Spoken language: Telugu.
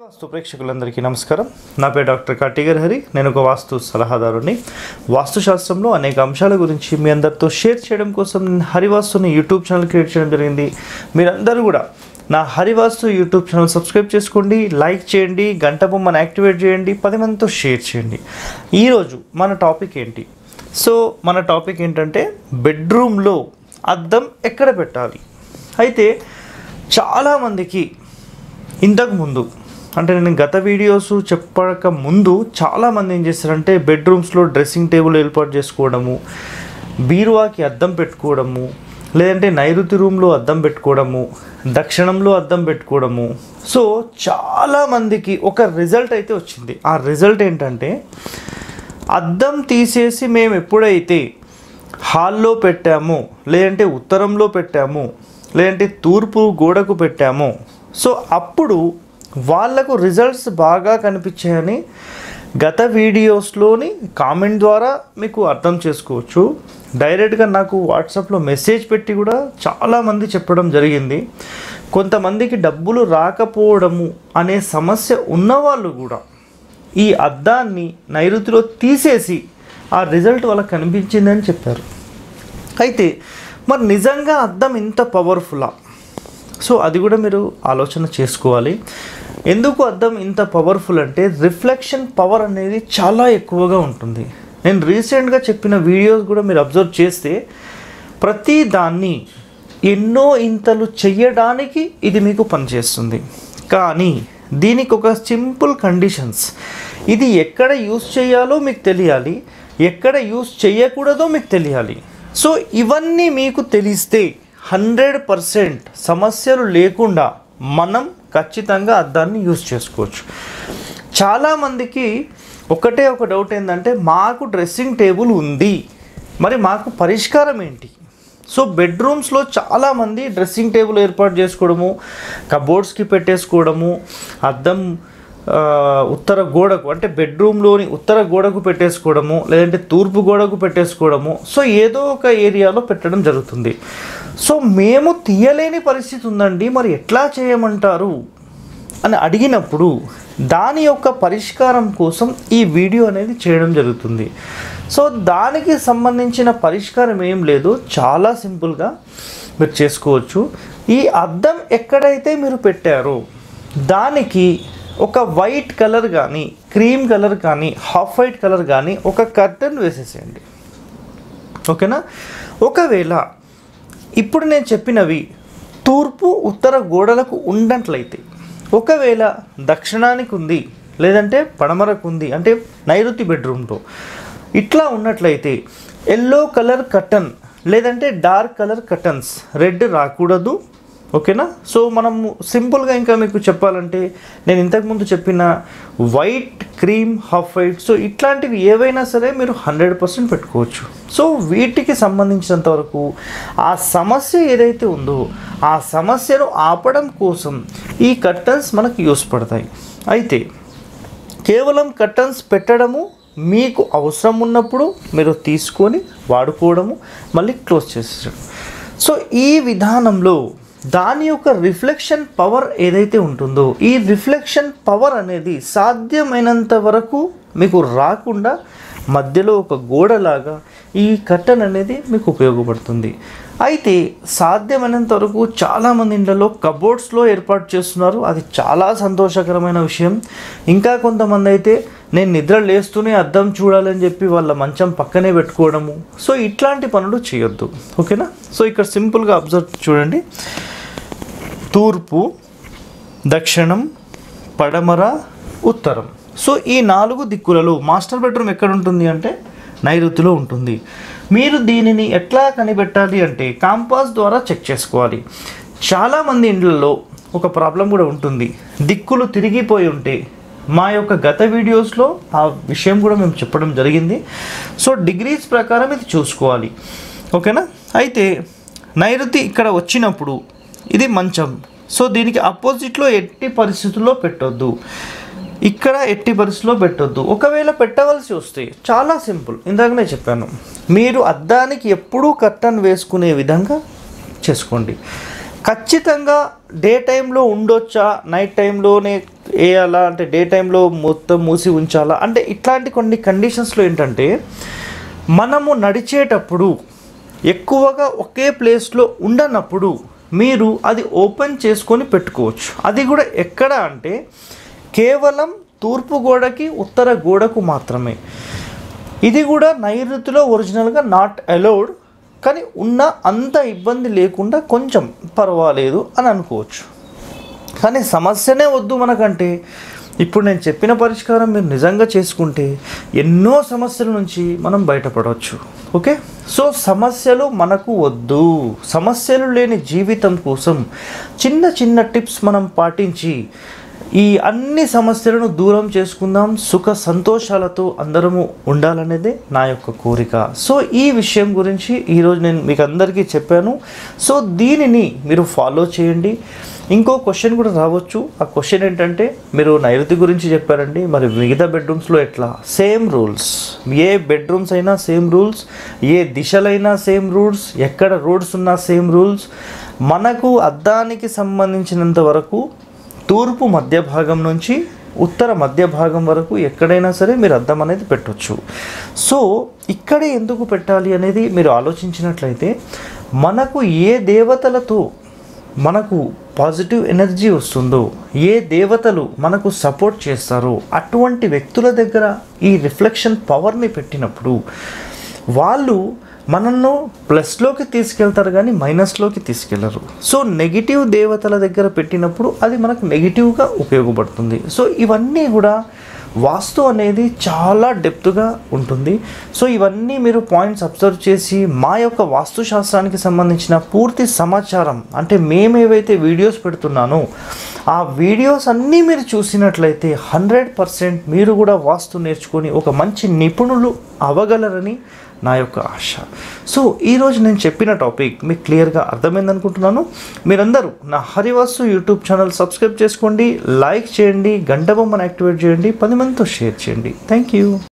వాస్తు ప్రేక్షకులందరికీ నమస్కారం. నా పేరు డాక్టర్ కాటిగర్ హరి. నేను ఒక వాస్తు సలహాదారుని. వాస్తుశాస్త్రంలో అనేక అంశాల గురించి మీ అందరితో షేర్ చేయడం కోసం నేను హరివాస్తుని యూట్యూబ్ ఛానల్ క్రియేట్ చేయడం జరిగింది. మీరందరూ కూడా నా హరివాస్తు యూట్యూబ్ ఛానల్ సబ్స్క్రైబ్ చేసుకోండి, లైక్ చేయండి, గంట బొమ్మను యాక్టివేట్ చేయండి, 10 మందితో షేర్ చేయండి. ఈరోజు మన టాపిక్ ఏంటి? మన టాపిక్ ఏంటంటే బెడ్రూమ్లో అద్దం ఎక్కడ పెట్టాలి. అయితే చాలామందికి ఇంతకుముందు అంటే నేను గత వీడియోస్ చెప్పక ముందు చాలామంది ఏం చేస్తారంటే బెడ్రూమ్స్లో డ్రెస్సింగ్ టేబుల్ ఏర్పాటు చేసుకోవడము, బీరువాకి అద్దం పెట్టుకోవడము, లేదంటే నైరుతి రూమ్లో అద్దం పెట్టుకోవడము, దక్షిణంలో అద్దం పెట్టుకోవడము. చాలామందికి ఒక రిజల్ట్ అయితే వచ్చింది. ఆ రిజల్ట్ ఏంటంటే అద్దం తీసేసి మేము ఎప్పుడైతే హాల్లో పెట్టామో, లేదంటే ఉత్తరంలో పెట్టామో, లేదంటే తూర్పు గోడకు పెట్టామో అప్పుడు వాళ్ళకు రిజల్ట్స్ బాగా కనిపించాయని గత వీడియోస్లోని కామెంట్ ద్వారా మీకు అర్థం చేసుకోవచ్చు. డైరెక్ట్గా నాకు వాట్సాప్లో మెసేజ్ పెట్టి కూడా చాలామంది చెప్పడం జరిగింది. కొంతమందికి డబ్బులు రాకపోవడము అనే సమస్య ఉన్నవాళ్ళు కూడా ఈ అద్దాన్ని నైరుతిలో తీసేసి ఆ రిజల్ట్ వాళ్ళకి కనిపించిందని చెప్పారు. అయితే మరి నిజంగా అద్దం ఇంత పవర్ఫుల్లా? అది కూడా మీరు ఆలోచన చేసుకోవాలి. ఎందుకు అద్దం ఇంత పవర్ఫుల్ అంటే రిఫ్లెక్షన్ పవర్ అనేది చాలా ఎక్కువగా ఉంటుంది. నేను రీసెంట్గా చెప్పిన వీడియోస్ కూడా మీరు అబ్జర్వ్ చేస్తే ప్రతి దాన్ని ఎన్నో ఇంతలు చెయ్యడానికి ఇది మీకు పనిచేస్తుంది. కానీ దీనికి ఒక సింపుల్ కండిషన్స్. ఇది ఎక్కడ యూస్ చేయాలో మీకు తెలియాలి, ఎక్కడ యూస్ చేయకూడదో మీకు తెలియాలి. ఇవన్నీ మీకు తెలిస్తే 100% సమస్యలు లేకుండా మనం ఖచ్చితంగా అద్దాన్ని యూజ్ చేసుకోవచ్చు. చాలామందికి ఒకటే ఒక డౌట్ ఏంటంటే మాకు డ్రెస్సింగ్ టేబుల్ ఉంది, మరి మాకు పరిష్కారం ఏంటి? బెడ్రూమ్స్లో చాలామంది డ్రెస్సింగ్ టేబుల్ ఏర్పాటు చేసుకోవడము, కబోర్డ్స్కి పెట్టేసుకోవడము, అద్దం ఉత్తర గోడకు అంటే బెడ్రూమ్లోని ఉత్తర గోడకు పెట్టేసుకోవడము, లేదంటే తూర్పు గోడకు పెట్టేసుకోవడము, ఏదో ఒక ఏరియాలో పెట్టడం జరుగుతుంది. మేము తీయలేని పరిస్థితి ఉందండి, మరి ఎట్లా చేయమంటారు అని అడిగినప్పుడు దాని యొక్క పరిష్కారం కోసం ఈ వీడియో అనేది చేయడం జరుగుతుంది. దానికి సంబంధించిన పరిష్కారం ఏం లేదు, చాలా సింపుల్గా మీరు చేసుకోవచ్చు. ఈ అద్దం ఎక్కడైతే మీరు పెట్టారో దానికి ఒక వైట్ కలర్ కానీ, క్రీమ్ కలర్ కానీ, హాఫ్ వైట్ కలర్ కానీ ఒక కర్టన్ వేసేసేయండి. ఓకేనా? ఒకవేళ ఇప్పుడు నేను చెప్పినవి తూర్పు ఉత్తర గోడలకు ఉన్నట్లయితే, ఒకవేళ దక్షిణానికి ఉంది, లేదంటే పడమరకు ఉంది అంటే నైరుతి బెడ్రూమ్లో ఇట్లా ఉన్నట్లయితే ఎల్లో కలర్ కర్టన్ లేదంటే డార్క్ కలర్ కర్టన్స్, రెడ్ రాకూడదు. ఓకేనా? మనము సింపుల్గా ఇంకా మీకు చెప్పాలంటే నేను ఇంతకుముందు చెప్పిన వైట్, క్రీమ్, హాఫ్ వైట్ ఇట్లాంటివి ఏవైనా సరే మీరు 100% పెట్టుకోవచ్చు. వీటికి సంబంధించినంత వరకు ఆ సమస్య ఏదైతే ఉందో ఆ సమస్యను ఆపడం కోసం ఈ కర్టన్స్ మనకు యూస్ పడతాయి. అయితే కేవలం కర్టన్స్ పెట్టడము, మీకు అవసరం ఉన్నప్పుడు మీరు తీసుకొని వాడుకోవడము, మళ్ళీ క్లోజ్ చేసేయడం. ఈ విధానంలో దాని యొక్క రిఫ్లెక్షన్ పవర్ ఏదైతే ఉంటుందో ఈ రిఫ్లెక్షన్ పవర్ అనేది సాధ్యమైనంత వరకు మీకు రాకుండా మధ్యలో ఒక గోడలాగా ఈ కర్టన్ అనేది మీకు ఉపయోగపడుతుంది. అయితే సాధ్యమైనంత వరకు చాలామంది ఇళ్లలో కబోర్డ్స్లో ఏర్పాటు చేస్తున్నారు, అది చాలా సంతోషకరమైన విషయం. ఇంకా కొంతమంది అయితే నేను నిద్ర లేస్తూనే అద్దం చూడాలని చెప్పి వాళ్ళ మంచం పక్కనే పెట్టుకోవడము. ఇట్లాంటి పనులు చేయొద్దు. ఓకేనా? ఇక్కడ సింపుల్గా అబ్జర్వ్ చూడండి. తూర్పు, దక్షిణం, పడమర, ఉత్తరం. ఈ 4 దిక్కులలో మాస్టర్ బెడ్రూమ్ ఎక్కడ ఉంటుంది అంటే నైరుతిలో ఉంటుంది. మీరు దీనిని ఎట్లా కనిపెట్టాలి అంటే కాంపాస్ ద్వారా చెక్ చేసుకోవాలి. చాలామంది ఇండ్లలో ఒక ప్రాబ్లం కూడా ఉంటుంది, దిక్కులు తిరిగిపోయి ఉంటే. మా యొక్క గత వీడియోస్లో ఆ విషయం కూడా మేము చెప్పడం జరిగింది. డిగ్రీస్ ప్రకారం ఇది చూసుకోవాలి. ఓకేనా? అయితే నైరుతి ఇక్కడ వచ్చినప్పుడు ఇది మంచం, దీనికి అపోజిట్లో ఎట్టి పరిస్థితుల్లో పెట్టొద్దు, ఇక్కడ ఎట్టి పరిస్థితుల్లో పెట్టొద్దు. ఒకవేళ పెట్టవలసి వస్తే చాలా సింపుల్, ఇందాకనే చెప్పాను, మీరు అద్దానికి ఎప్పుడూ కర్టన్ వేసుకునే విధంగా చేసుకోండి. ఖచ్చితంగా డే టైంలో ఉండొచ్చా, నైట్ టైంలోనే వేయాలా అంటే డే టైంలో మొత్తం మూసి ఉంచాలా అంటే ఇట్లాంటి కొన్ని కండిషన్స్లో ఏంటంటే మనము నడిచేటప్పుడు ఎక్కువగా ఒకే ప్లేస్లో ఉండనప్పుడు మీరు అది ఓపెన్ చేసుకొని పెట్టుకోవచ్చు. అది కూడా ఎక్కడ అంటే కేవలం తూర్పు గోడకి ఉత్తర గోడకు మాత్రమే. ఇది కూడా నైరుతిలో ఒరిజినల్గా నాట్ అలౌడ్, కానీ ఉన్న అంత ఇబ్బంది లేకుండా కొంచెం పర్వాలేదు అని అనుకోవచ్చు. కానీ సమస్యనే వద్దు మనకంటే ఇప్పుడు నేను చెప్పిన పరిష్కారం మీరు నిజంగా చేసుకుంటే ఎన్నో సమస్యల నుంచి మనం బయటపడవచ్చు. ఓకే, సో సమస్యలు మనకు వద్దు. సమస్యలు లేని జీవితం కోసం చిన్న చిన్న టిప్స్ మనం పాటించి ఈ అన్ని సమస్యలను దూరం చేసుకుందాం. సుఖ సంతోషాలతో అందరము ఉండాలనేదే నా యొక్క కోరిక. సో ఈ విషయం గురించి ఈరోజు నేను మీకు అందరికీ చెప్పాను. సో దీనిని మీరు ఫాలో చేయండి. ఇంకో క్వశ్చన్ కూడా రావచ్చు. ఆ క్వశ్చన్ ఏంటంటే మీరు నైరుతి గురించి చెప్పారండి, మరి మిగతా బెడ్రూమ్స్లో ఎట్లా? Same rules. ఏ బెడ్రూమ్స్ అయినా సేమ్ రూల్స్, ఏ దిశలైనా సేమ్ రూల్స్, ఎక్కడ రోడ్స్ ఉన్నా సేమ్ రూల్స్. మనకు అద్దానికి సంబంధించినంత వరకు తూర్పు మధ్య భాగం నుంచి ఉత్తర మధ్య భాగం వరకు ఎక్కడైనా సరే మీరు అద్దం అనేది పెట్టవచ్చు. సో ఇక్కడే ఎందుకు పెట్టాలి అనేది మీరు ఆలోచించినట్లయితే మనకు ఏ దేవతలతో మనకు పాజిటివ్ ఎనర్జీ వస్తుందో, ఏ దేవతలు మనకు సపోర్ట్ చేస్తారో అటువంటి వ్యక్తుల దగ్గర ఈ రిఫ్లెక్షన్ పవర్ని పెట్టినప్పుడు వాళ్ళు మనల్ని ప్లస్లోకి తీసుకెళ్తారు కానీ మైనస్లోకి తీసుకెళ్లరు. సో నెగిటివ్ దేవతల దగ్గర పెట్టినప్పుడు అది మనకు నెగిటివ్గా ఉపయోగపడుతుంది. సో ఇవన్నీ కూడా వాస్తు అనేది చాలా డెప్త్గా ఉంటుంది. సో ఇవన్నీ మీరు పాయింట్స్ అబ్జర్వ్ చేసి మా యొక్క వాస్తుశాస్త్రానికి సంబంధించిన పూర్తి సమాచారం అంటే మేమేవైతే వీడియోస్ పెడుతున్నానో ఆ వీడియోస్ అన్నీ మీరు చూసినట్లయితే 100% మీరు కూడా వాస్తు నేర్చుకొని ఒక మంచి నిపుణులు అవ్వగలరని నా యొక్క ఆశ. సో ఈరోజు నేను చెప్పిన టాపిక్ మీకు క్లియర్గా అర్థమైంది అనుకుంటున్నాను. మీరందరూ నా హరివాస్తు యూట్యూబ్ ఛానల్ సబ్స్క్రైబ్ చేసుకోండి, లైక్ చేయండి, గంట బొమ్మను యాక్టివేట్ చేయండి, 10 మందితో షేర్ చేయండి. Thank you.